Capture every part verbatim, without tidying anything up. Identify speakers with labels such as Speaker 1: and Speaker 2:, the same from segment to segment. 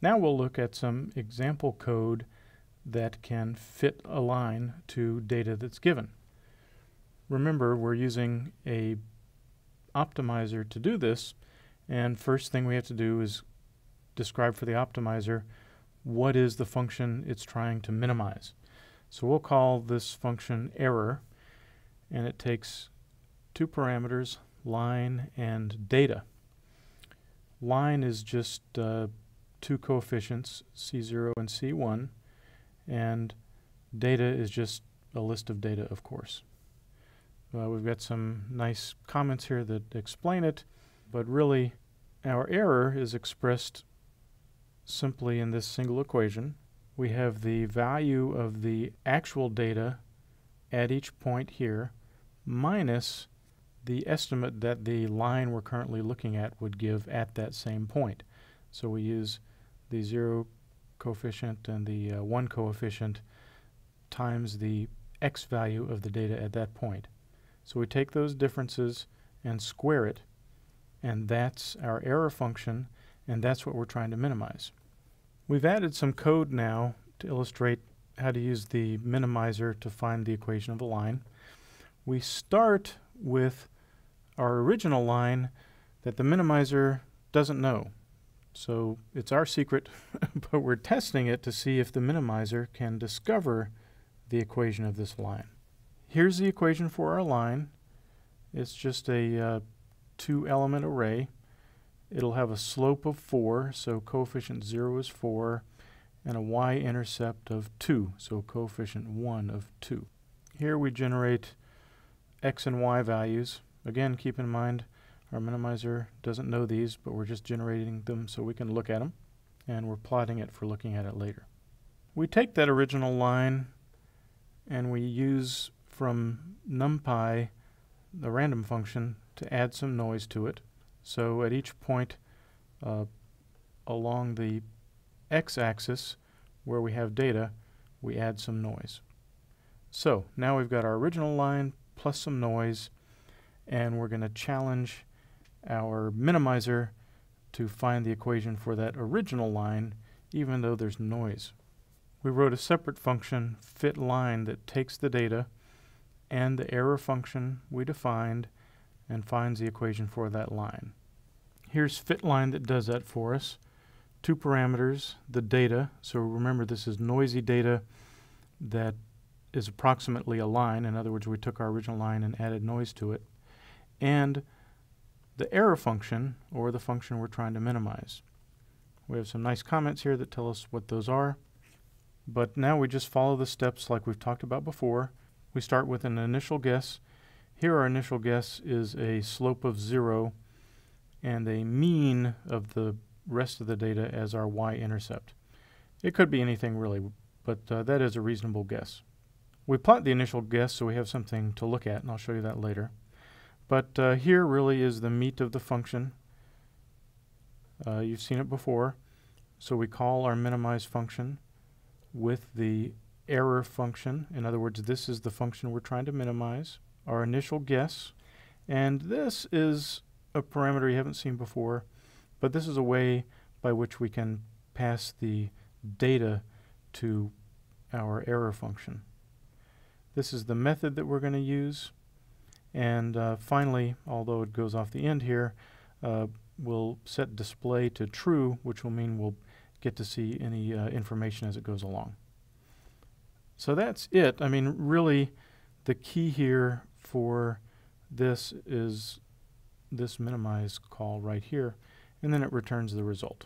Speaker 1: Now we'll look at some example code that can fit a line to data that's given. Remember, we're using a optimizer to do this, and first thing we have to do is describe for the optimizer what is the function it's trying to minimize. So we'll call this function error, and it takes two parameters, line and data. Line is just uh, two coefficients, C zero and C one, and data is just a list of data, of course. Uh, we've got some nice comments here that explain it, but really our error is expressed simply in this single equation. We have the value of the actual data at each point here minus the estimate that the line we're currently looking at would give at that same point. So we use the zero coefficient and the uh, one coefficient times the x value of the data at that point. So we take those differences and square it, and that's our error function, and that's what we're trying to minimize. We've added some code now to illustrate how to use the minimizer to find the equation of a line. We start with our original line that the minimizer doesn't know. So it's our secret, but we're testing it to see if the minimizer can discover the equation of this line. Here's the equation for our line. It's just a uh, two-element array. It'll have a slope of four, so coefficient zero is four, and a y-intercept of two, so coefficient one of two. Here we generate x and y values. Again, keep in mind our minimizer doesn't know these, but we're just generating them so we can look at them, and we're plotting it for looking at it later. We take that original line and we use from NumPy the random function to add some noise to it. So at each point uh, along the x-axis where we have data, we add some noise. So now we've got our original line plus some noise, and we're going to challenge our minimizer to find the equation for that original line even though there's noise. We wrote a separate function, fitLine, that takes the data and the error function we defined and finds the equation for that line. Here's fitLine that does that for us. Two parameters, the data, so remember this is noisy data that is approximately a line. In other words, we took our original line and added noise to it. And the error function, or the function we're trying to minimize. We have some nice comments here that tell us what those are. But now we just follow the steps like we've talked about before. We start with an initial guess. Here our initial guess is a slope of zero and a mean of the rest of the data as our y-intercept. It could be anything really, but uh, that is a reasonable guess. We plot the initial guess so we have something to look at, and I'll show you that later. But uh, here really is the meat of the function. Uh, you've seen it before. So we call our minimize function with the error function. In other words, this is the function we're trying to minimize, our initial guess. And this is a parameter you haven't seen before, but this is a way by which we can pass the data to our error function. This is the method that we're going to use. And uh, finally, although it goes off the end here, uh, we'll set display to true, which will mean we'll get to see any uh, information as it goes along. So that's it. I mean, really, the key here for this is this minimize call right here, and then it returns the result.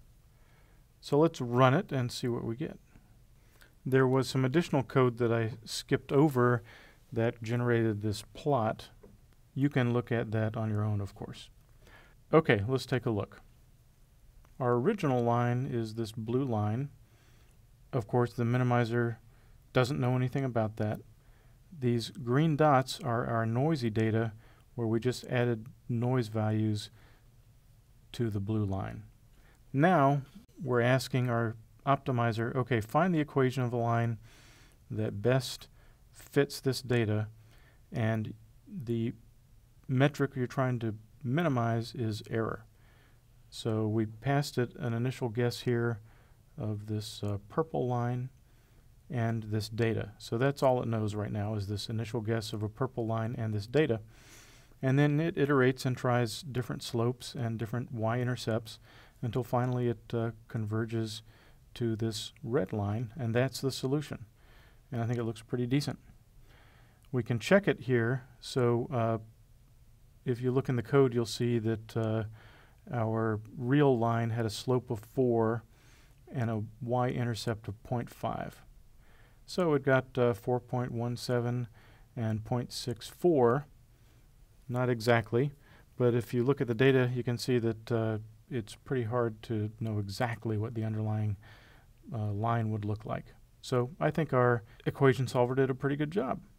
Speaker 1: So let's run it and see what we get. There was some additional code that I skipped over that generated this plot. You can look at that on your own, of course. Okay, let's take a look. Our original line is this blue line. Of course, the minimizer doesn't know anything about that. These green dots are our noisy data where we just added noise values to the blue line. Now we're asking our optimizer, okay, find the equation of the line that best fits this data, and the metric you're trying to minimize is error. So we passed it an initial guess here of this uh, purple line and this data. So that's all it knows right now, is this initial guess of a purple line and this data. And then it iterates and tries different slopes and different y-intercepts until finally it uh, converges to this red line, and that's the solution. And I think it looks pretty decent. We can check it here. So uh, if you look in the code, you'll see that uh, our real line had a slope of four and a y-intercept of zero point five. So it got uh, four point one seven and zero point six four. Not exactly, but if you look at the data, you can see that uh, it's pretty hard to know exactly what the underlying uh, line would look like. So I think our equation solver did a pretty good job.